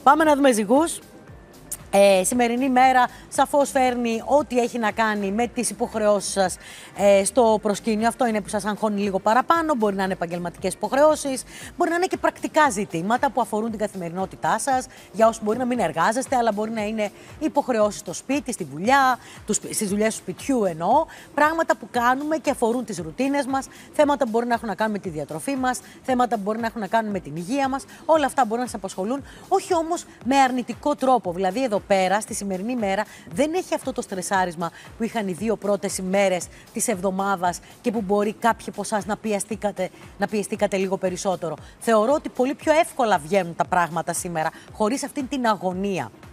Πάμε να δούμε ζυγούς. Σημερινή μέρα σαφώς φέρνει ό,τι έχει να κάνει με τις υποχρεώσεις σας στο προσκήνιο. Αυτό είναι που σας αγχώνει λίγο παραπάνω. Μπορεί να είναι επαγγελματικές υποχρεώσεις, μπορεί να είναι και πρακτικά ζητήματα που αφορούν την καθημερινότητά σας. Για όσους μπορεί να μην εργάζεστε, αλλά μπορεί να είναι υποχρεώσεις στο σπίτι, στη δουλειά, στις δουλειές του σπιτιού εννοώ. Πράγματα που κάνουμε και αφορούν τις ρουτίνες μας. Θέματα που μπορεί να έχουν να κάνουν με τη διατροφή μας, θέματα που μπορεί να έχουν να κάνουν με την υγεία μας. Όλα αυτά μπορεί να σας απασχολούν, όχι όμως με αρνητικό τρόπο. Δηλαδή, εδώ πέρα, στη σημερινή μέρα, δεν έχει αυτό το στρεσάρισμα που είχαν οι δύο πρώτες ημέρες της εβδομάδας και που μπορεί κάποιοι από εσάς να πιεστήκατε λίγο περισσότερο. Θεωρώ ότι πολύ πιο εύκολα βγαίνουν τα πράγματα σήμερα, χωρίς αυτήν την αγωνία.